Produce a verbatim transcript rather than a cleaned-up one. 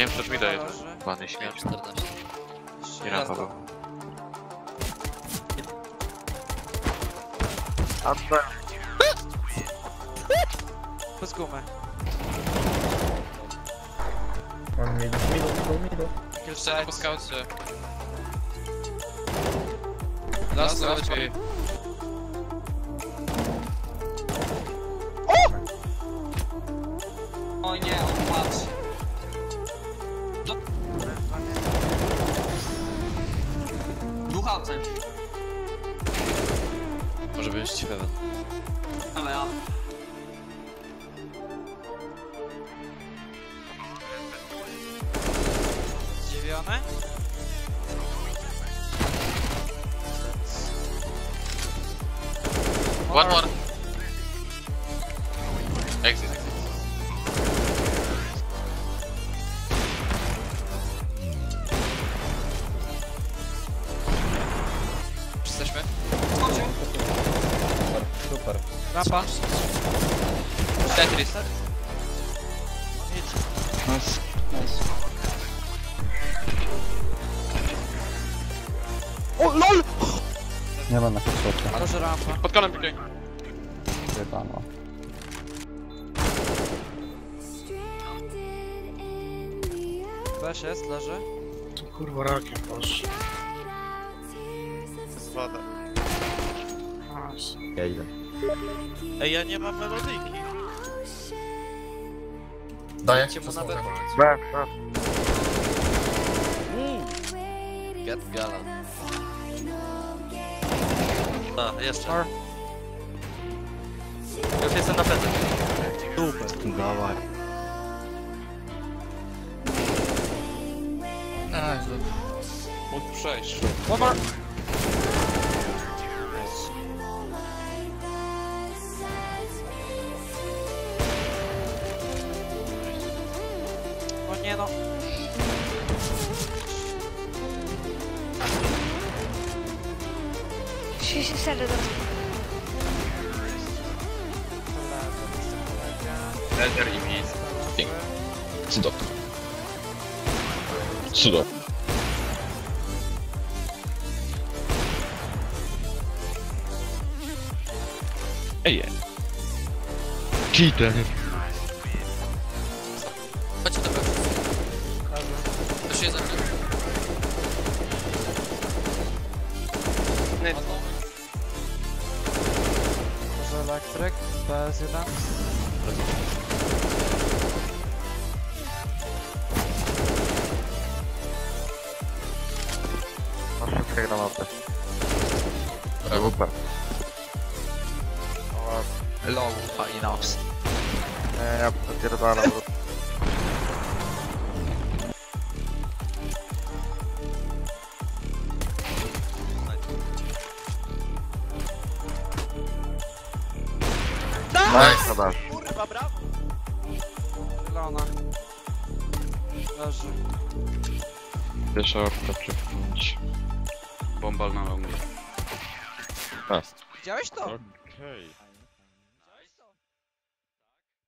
wiem, przed mi daje. Bany śmierć. czternaście. I rampa był. Bez gumy. On middle, middle, middle. Jeszcze po skaucie. Last lepiej. O nie, on patrzy. Duchałce. Może być heaven. Ale ja. Zdziwiony? One more. Exit, exit. Jesteśmy? Skoczył. Super. Rampa. Tetris. Nice. O, LOL! Nie ma na headshocie. Leży rampa. Pod konem biegnie. Wydano. Flash jest, leży. Kurwa, rakiem poszło. Zwada. Ja idę. Ej, ja nie mam melodyjki. Daję Cię mu na B. B, B. Get Gala. A, jeszcze. Or. Już jestem na plecach. Super. Dawaj. Mógł przejść. One more. O nie no. trzydzieści cztery do Lezer i mis. Cudo. Cudo. Ej, cheater. Chodźcie do B. To się zacznie. Leży elektryk. B S jeden. Masz wszystkie granaty. Brawo. Super. Low, fine ops. Nie, ja potwierdzam. Nice, dasz. Kurwa, brawo! Zielona. Leży. Pierwsza orka przepchnąć. Bombal na mnie. Widziałeś to? Okej.